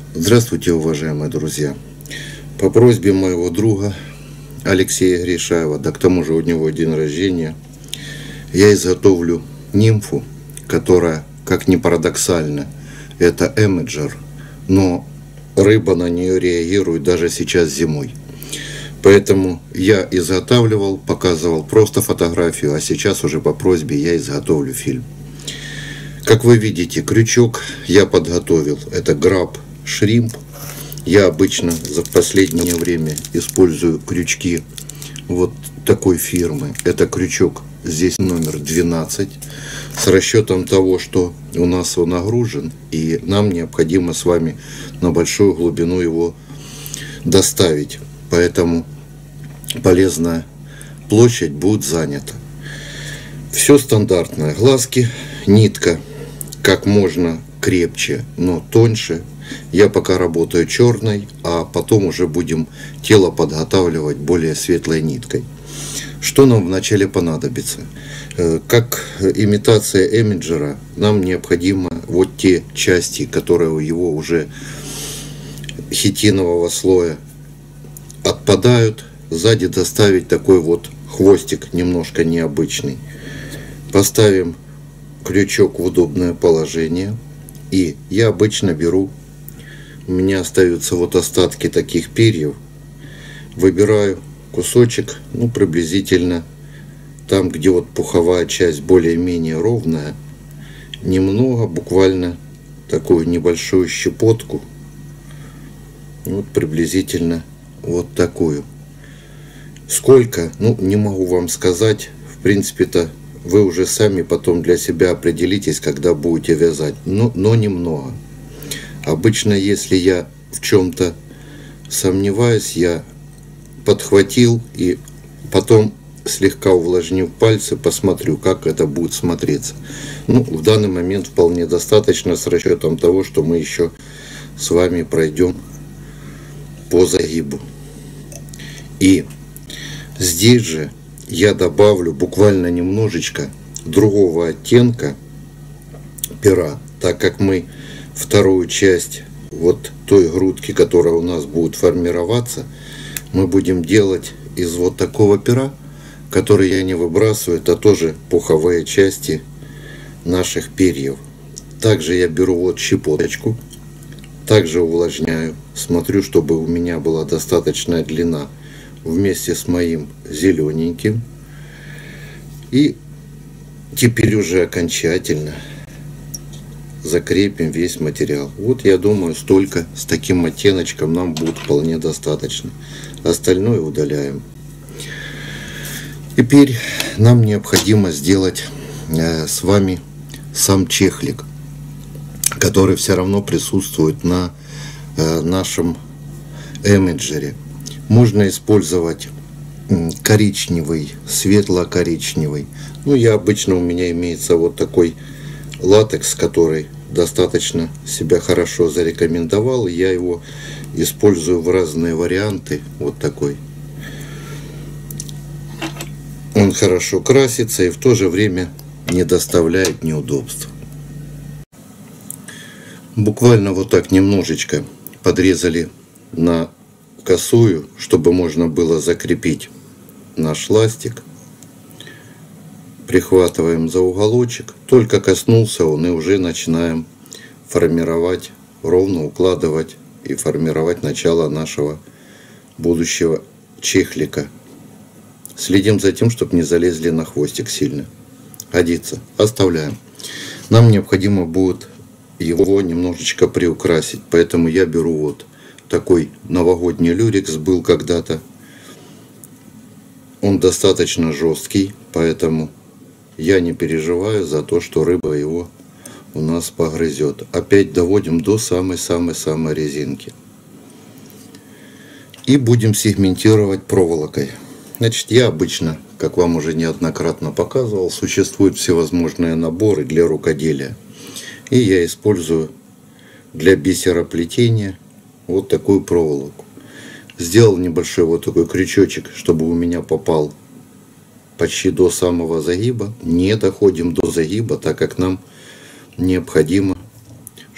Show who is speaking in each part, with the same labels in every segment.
Speaker 1: Здравствуйте, уважаемые друзья! По просьбе моего друга Алексея Гришаева, да к тому же у него день рождения, я изготовлю нимфу, которая, как ни парадоксально, это эмеджер, но рыба на нее реагирует даже сейчас зимой. Поэтому я изготавливал, показывал просто фотографию, а сейчас уже по просьбе я изготовлю фильм. Как вы видите, крючок я подготовил. Это Grab Shrimp. Я обычно за последнее время использую крючки вот такой фирмы. Это крючок здесь номер 12. С расчетом того, что у нас он нагружен, и нам необходимо с вами на большую глубину его доставить. Поэтому полезная площадь будет занята. Все стандартное. Глазки, нитка как можно крепче, но тоньше. Я пока работаю черной, а потом уже будем тело подготавливать более светлой ниткой. Что нам вначале понадобится? Как имитация эмеджера, нам необходимо вот те части, которые у его уже хитинового слоя отпадают, сзади доставить такой вот хвостик немножко необычный. Поставим крючок в удобное положение, и я обычно беру, у меня остаются вот остатки таких перьев, выбираю кусочек, приблизительно там, где вот пуховая часть более-менее ровная, немного, буквально такую небольшую щепотку, вот приблизительно вот такую. Сколько, не могу вам сказать, в принципе-то вы уже сами потом для себя определитесь, когда будете вязать, но немного. Обычно, если я в чем-то сомневаюсь, я подхватил и потом, слегка увлажнив пальцы, посмотрю, как это будет смотреться. В данный момент вполне достаточно, с расчетом того, что мы еще с вами пройдем по загибу. И здесь же я добавлю буквально немножечко другого оттенка пера, так как мы вторую часть вот той грудки, которая у нас будет формироваться, мы будем делать из вот такого пера, который я не выбрасываю, это тоже пуховые части наших перьев. Также я беру вот щепоточку, также увлажняю, смотрю, чтобы у меня была достаточная длина вместе с моим зелененьким. И теперь уже окончательно закрепим весь материал. Вот я думаю, столько с таким оттеночком нам будет вполне достаточно. Остальное удаляем. Теперь нам необходимо сделать с вами сам чехлик, который все равно присутствует на нашем эмеджере. Можно использовать коричневый, светло-коричневый. У меня имеется вот такой латекс, который достаточно себя хорошо зарекомендовал. Я его использую в разные варианты. Вот такой. Он хорошо красится и в то же время не доставляет неудобств. Буквально вот так немножечко подрезали на косую, чтобы можно было закрепить наш ластик. Прихватываем за уголочек, только коснулся он, и уже начинаем формировать, ровно укладывать и формировать начало нашего будущего чехлика. Следим за тем, чтобы не залезли на хвостик сильно. Годится. Оставляем. Нам необходимо будет его немножечко приукрасить, поэтому я беру вот такой новогодний люрекс, был когда-то. Он достаточно жесткий, поэтому я не переживаю за то, что рыба его у нас погрызет. Опять доводим до самой-самой-самой резинки. И будем сегментировать проволокой. Значит, я обычно, как вам уже неоднократно показывал, существуют всевозможные наборы для рукоделия. И я использую для бисероплетения вот такую проволоку. Сделал небольшой вот такой крючочек, чтобы у меня попал почти до самого загиба. Не доходим до загиба, так как нам необходимо,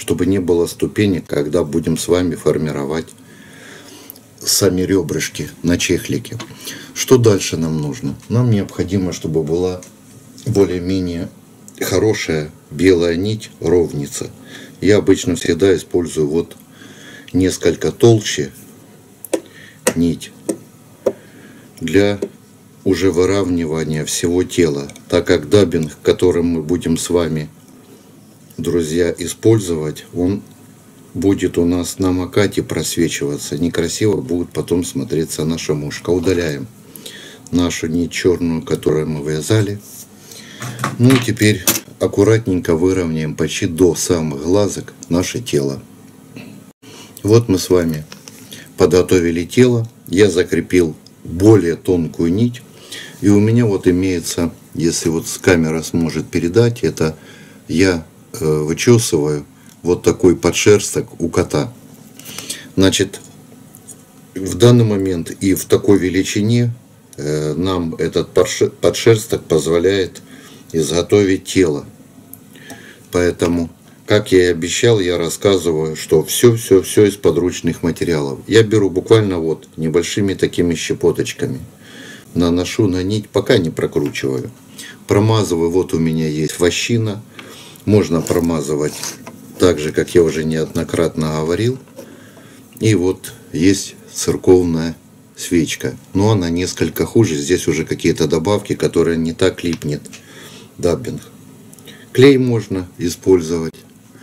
Speaker 1: чтобы не было ступенек, когда будем с вами формировать сами ребрышки на чехлике. Что дальше нам нужно? Нам необходимо, чтобы была более-менее хорошая белая нить, ровница. Я обычно всегда использую вот несколько толще нить для уже выравнивания всего тела, так как даббинг, которым мы будем с вами, друзья, использовать, он будет у нас намокать и просвечиваться. Некрасиво будет потом смотреться наша мушка. Удаляем нашу нить черную, которую мы вязали. Ну и теперь аккуратненько выровняем почти до самых глазок наше тело. Вот мы с вами подготовили тело. Я закрепил более тонкую нить. И у меня вот имеется, если вот камера сможет передать, это я вычесываю вот такой подшерсток у кота. Значит, в данный момент и в такой величине нам этот подшерсток позволяет изготовить тело. Поэтому, как я и обещал, я рассказываю, что все из подручных материалов. Я беру буквально вот небольшими такими щепоточками. Наношу на нить, пока не прокручиваю. Промазываю, вот у меня есть вощина. Можно промазывать так же, как я уже неоднократно говорил. И вот есть церковная свечка. Но она несколько хуже. Здесь уже какие-то добавки, которые не так липнет даббинг. Клей можно использовать,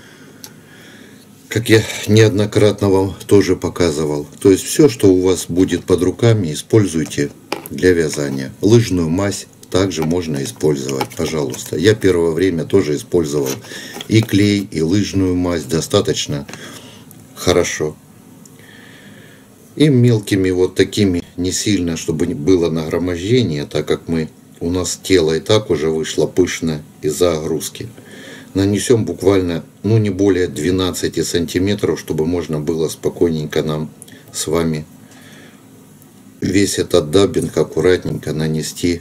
Speaker 1: как я неоднократно вам тоже показывал. То есть все, что у вас будет под руками, используйте для вязания. Лыжную мазь также можно использовать, пожалуйста. Я первое время тоже использовал и клей, и лыжную мазь достаточно хорошо. И мелкими вот такими, не сильно, чтобы было нагромождение, так как у нас тело и так уже вышло пышное из-за огрузки. Нанесем буквально, не более 12 сантиметров, чтобы можно было спокойненько нам с вами весь этот даббинг аккуратненько нанести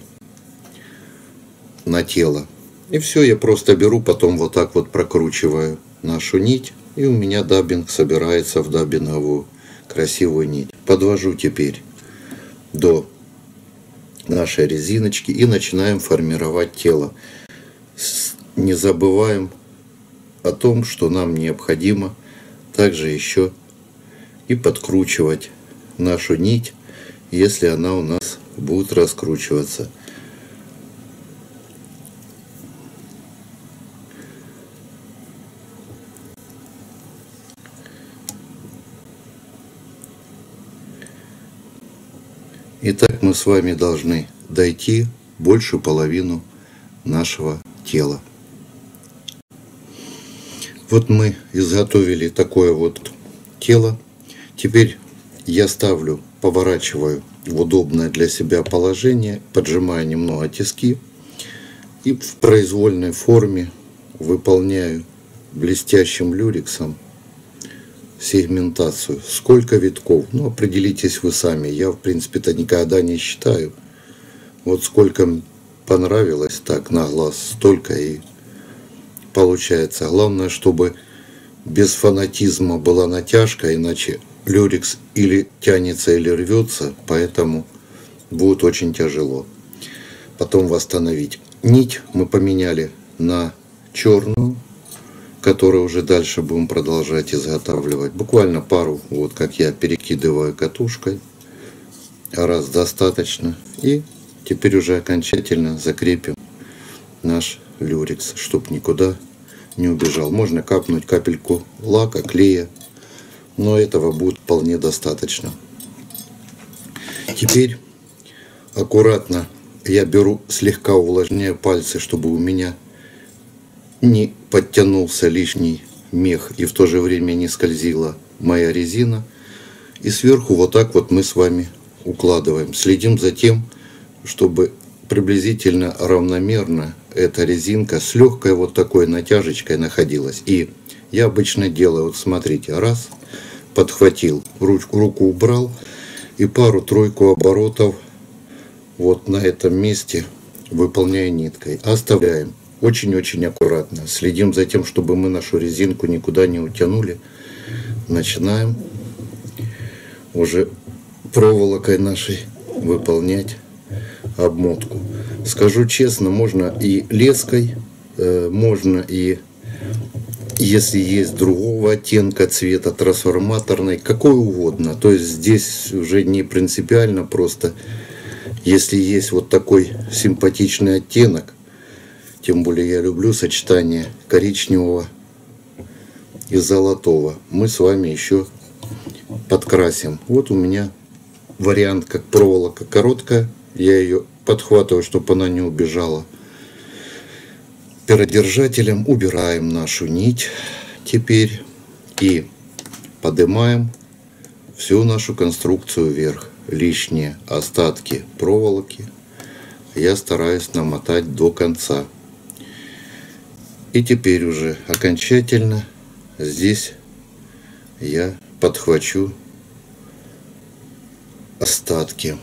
Speaker 1: на тело. И все, я просто беру, потом вот так вот прокручиваю нашу нить, и у меня даббинг собирается в даббинговую красивую нить. Подвожу теперь до нашей резиночки и начинаем формировать тело. Не забываем о том, что нам необходимо также еще и подкручивать нашу нить, если она у нас будет раскручиваться. Итак, мы с вами должны дойти большую половину нашего тела. Вот мы изготовили такое вот тело. Теперь я поворачиваю в удобное для себя положение, поджимаю немного тиски и в произвольной форме выполняю блестящим люрексом сегментацию. Сколько витков? Определитесь вы сами. Я, в принципе-то, никогда не считаю. Вот сколько понравилось так на глаз, столько и получается. Главное, чтобы без фанатизма была натяжка, иначе люрекс или тянется, или рвется, поэтому будет очень тяжело потом восстановить. Нить мы поменяли на черную, которую уже дальше будем продолжать изготавливать. Буквально пару, вот как я перекидываю катушкой. Раз достаточно. И теперь уже окончательно закрепим наш люрекс, чтобы никуда не убежал. Можно капнуть капельку лака, клея, но этого будет вполне достаточно. Теперь аккуратно я беру, слегка увлажняю пальцы, чтобы у меня не подтянулся лишний мех и в то же время не скользила моя резина. И сверху вот так вот мы с вами укладываем. Следим за тем, чтобы приблизительно равномерно эта резинка с легкой вот такой натяжечкой находилась. И я обычно делаю, вот смотрите, раз, подхватил, руку убрал и пару-тройку оборотов вот на этом месте выполняю ниткой. Оставляем. очень-очень аккуратно. Следим за тем, чтобы мы нашу резинку никуда не утянули. Начинаем уже проволокой нашей выполнять обмотку. Скажу честно, можно и леской, можно и, если есть другого оттенка цвета, трансформаторной, какой угодно. То есть здесь уже не принципиально, просто если есть вот такой симпатичный оттенок, тем более я люблю сочетание коричневого и золотого, мы с вами еще подкрасим. Вот у меня вариант, как проволока короткая, я ее подхватываю, чтобы она не убежала. Перодержателем убираем нашу нить теперь и поднимаем всю нашу конструкцию вверх. Лишние остатки проволоки я стараюсь намотать до конца. И теперь уже окончательно здесь я подхвачу остатки.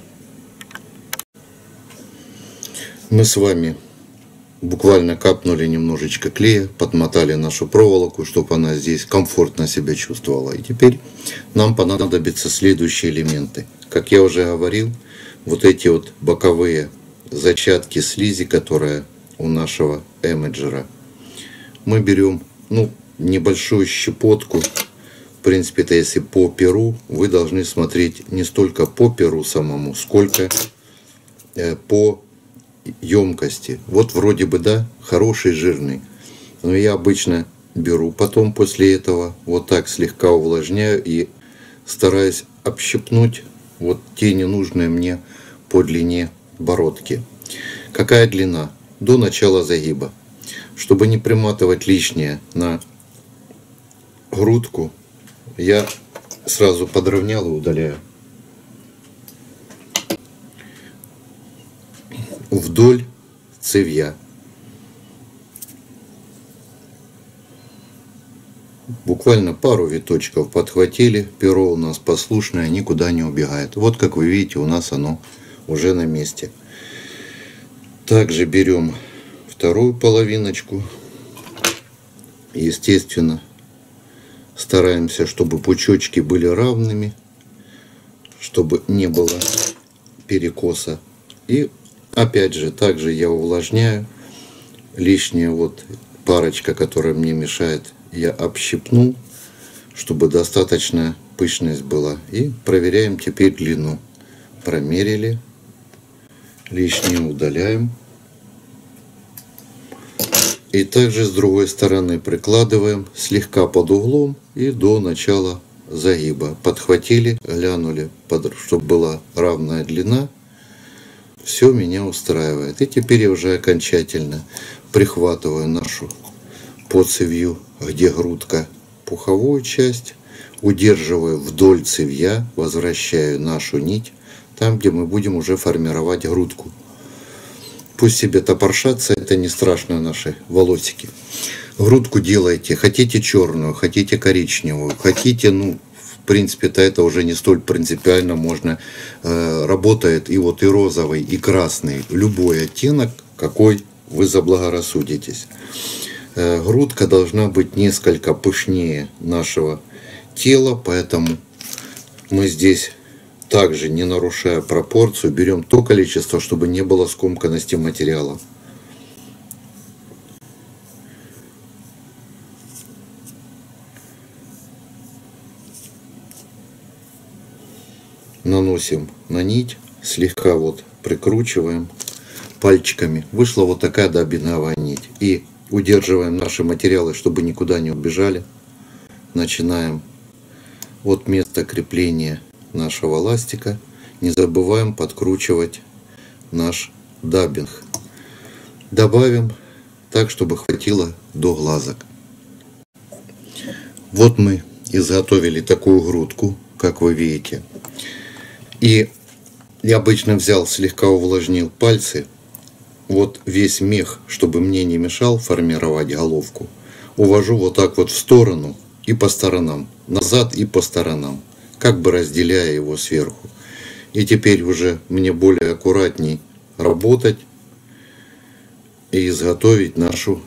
Speaker 1: Мы с вами буквально капнули немножечко клея, подмотали нашу проволоку, чтобы она здесь комфортно себя чувствовала. И теперь нам понадобятся следующие элементы. Как я уже говорил, вот эти вот боковые зачатки слизи, которая у нашего эмеджера, мы берем небольшую щепотку. В принципе, это если по перу, вы должны смотреть не столько по перу самому, сколько по емкости. Вот вроде бы, да, хороший, жирный. Но я обычно беру потом после этого, вот так слегка увлажняю и стараюсь общипнуть вот те ненужные мне по длине бородки. Какая длина? До начала загиба. Чтобы не приматывать лишнее на грудку, я сразу подровнял и удаляю. Вдоль цевья. Буквально пару виточков подхватили, перо у нас послушное, никуда не убегает. Вот как вы видите, у нас оно уже на месте. Также берем вторую половиночку. Естественно, стараемся, чтобы пучочки были равными, чтобы не было перекоса. И опять же, также я увлажняю. Лишняя вот парочка, которая мне мешает, я общипнул, чтобы достаточная пышность была. И проверяем теперь длину. Промерили. Лишнее удаляем. И также с другой стороны прикладываем слегка под углом и до начала загиба. Подхватили, глянули, чтобы была равная длина. Все меня устраивает. И теперь я уже окончательно прихватываю нашу по цевью, где грудка, пуховую часть, удерживаю вдоль цевья, возвращаю нашу нить там, где мы будем уже формировать грудку. Пусть себе топоршатся, это не страшно, наши волосики. Грудку делайте, хотите черную, хотите коричневую, хотите, в принципе-то это уже не столь принципиально, можно, работает и вот и розовый, и красный, любой оттенок, какой вы заблагорассудитесь. Грудка должна быть несколько пышнее нашего тела, поэтому мы здесь, также не нарушая пропорцию, берем то количество, чтобы не было скомканности материала. Наносим на нить, слегка вот прикручиваем пальчиками. Вышла вот такая добиновая нить. И удерживаем наши материалы, чтобы никуда не убежали. Начинаем от места крепления нашего ластика. Не забываем подкручивать наш даббинг. Добавим так, чтобы хватило до глазок. Вот мы изготовили такую грудку, как вы видите. И я обычно взял, слегка увлажнил пальцы. Вот весь мех, чтобы мне не мешал формировать головку, увожу вот так вот в сторону и по сторонам, назад и по сторонам, как бы разделяя его сверху. И теперь уже мне более аккуратней работать. и изготовить нашу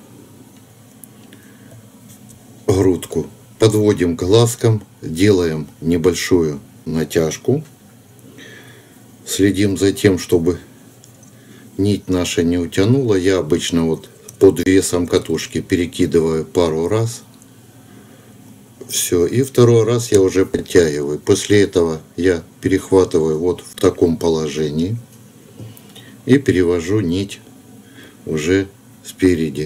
Speaker 1: грудку. Подводим к глазкам, делаем небольшую натяжку. Следим за тем, чтобы нить наша не утянула. Я обычно вот под весом катушки перекидываю пару раз. Все. И второй раз я уже подтягиваю. После этого я перехватываю вот в таком положении и перевожу нить уже спереди.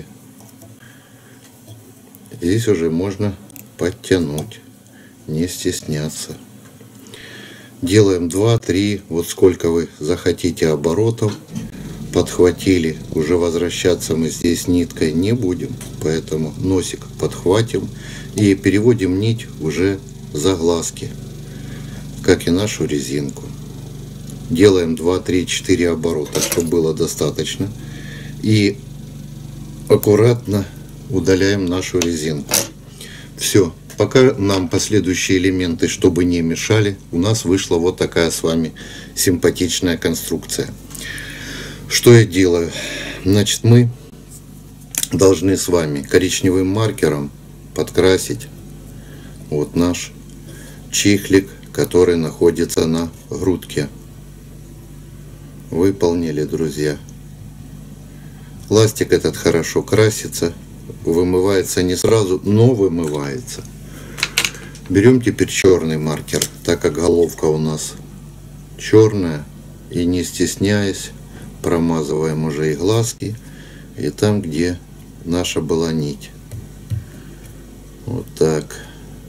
Speaker 1: Здесь уже можно подтянуть, не стесняться. Делаем 2-3, вот сколько вы захотите оборотов. Подхватили, уже возвращаться мы здесь ниткой не будем, поэтому носик подхватим и переводим нить уже за глазки, как и нашу резинку. Делаем 2, 3, 4 оборота, чтобы было достаточно, и аккуратно удаляем нашу резинку. Все. Пока нам последующие элементы, чтобы не мешали, у нас вышла вот такая с вами симпатичная конструкция. Что я делаю? Значит, мы должны с вами коричневым маркером подкрасить вот наш чехлик, который находится на грудке. Выполнили, друзья. Ластик этот хорошо красится, вымывается не сразу, но вымывается. Берем теперь черный маркер, так как головка у нас черная, и не стесняясь, промазываем уже и глазки, и там, где наша была нить. Вот так.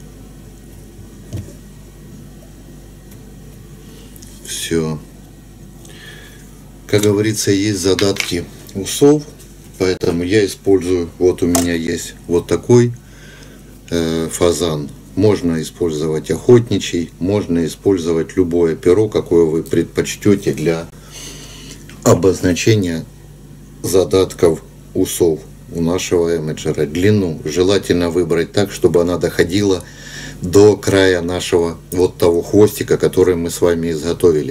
Speaker 1: Все. Как говорится, есть задатки усов, поэтому я использую, вот у меня есть вот такой фазан. Можно использовать охотничий, можно использовать любое перо, какое вы предпочтете для обозначения задатков усов у нашего эмеджера. Длину желательно выбрать так, чтобы она доходила до края нашего вот того хвостика, который мы с вами изготовили.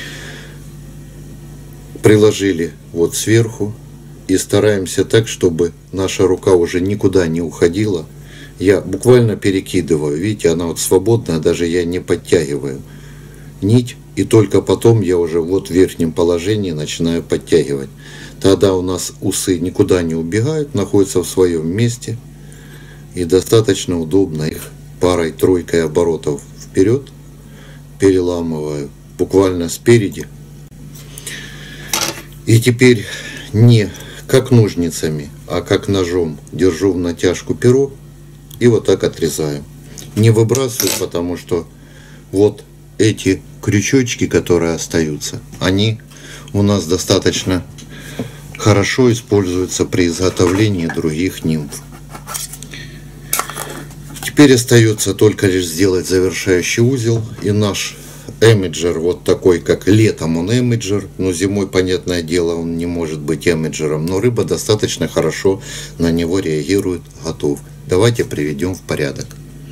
Speaker 1: Приложили вот сверху и стараемся так, чтобы наша рука уже никуда не уходила. Я буквально перекидываю, видите, она вот свободная, даже я не подтягиваю нить, и только потом я уже вот в верхнем положении начинаю подтягивать. Тогда у нас усы никуда не убегают, находятся в своем месте, и достаточно удобно их парой-тройкой оборотов вперед переламываю, буквально спереди. И теперь не как ножницами, а как ножом держу в натяжку перо и вот так отрезаю. Не выбрасываю, потому что вот эти крючочки, которые остаются, они у нас достаточно хорошо используются при изготовлении других нимф. Теперь остается только лишь сделать завершающий узел, и наш эмеджер вот такой, как летом он эмеджер, но зимой, понятное дело, он не может быть эмеджером, но рыба достаточно хорошо на него реагирует, готов. Давайте приведем в порядок.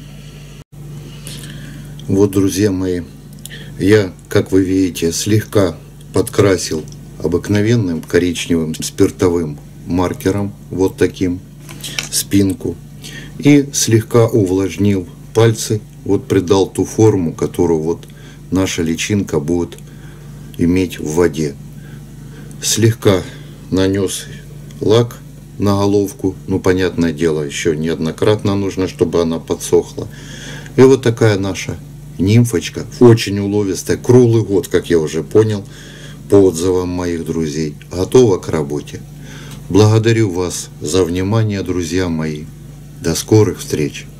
Speaker 1: Вот, друзья мои, я, как вы видите, слегка подкрасил обыкновенным коричневым спиртовым маркером, вот таким, спинку, и слегка увлажнил пальцы, вот придал ту форму, которую вот наша личинка будет иметь в воде. Слегка нанес лак на головку, ну, понятное дело, еще неоднократно нужно, чтобы она подсохла. И вот такая наша нимфочка, очень уловистая, круглый год, как я уже понял, по отзывам моих друзей, готова к работе. Благодарю вас за внимание, друзья мои. До скорых встреч!